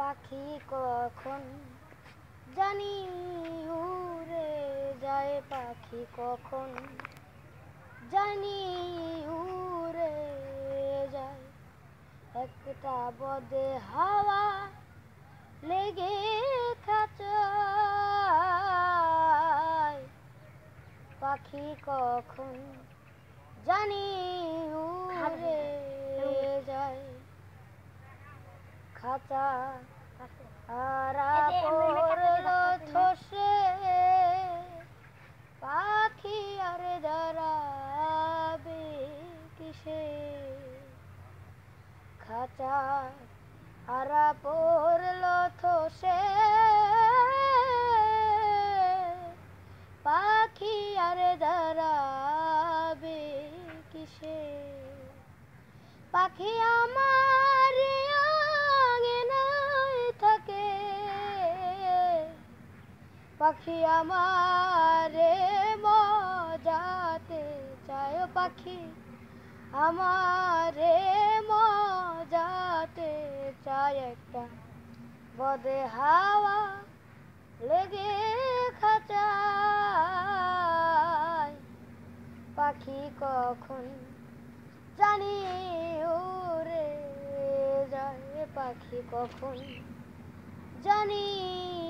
পাখি কখন জানি উড়ে যায়, পাখি কখন জানি উড়ে যায়। একটা বদে হাওয়া লেগে খাঁচায়, পাখি কখন জানি উড়ে যায়। খাঁচা হারা পড়ল ধসে, পাখি আর দাঁড়াবে কিসে। খাঁচা হারা পড়ল ধসে, পাখি আর দাঁড়াবে কিসে। পাখি আমার আঙিনায় থাকে, পাখি আমারে মজাতে চায়, পাখি আমারে মজাতে চায়। একটা বদে হাওয়া লেগে খাঁচায়, পাখি কখন জানি উড়ে যায়, পাখি কখন জানি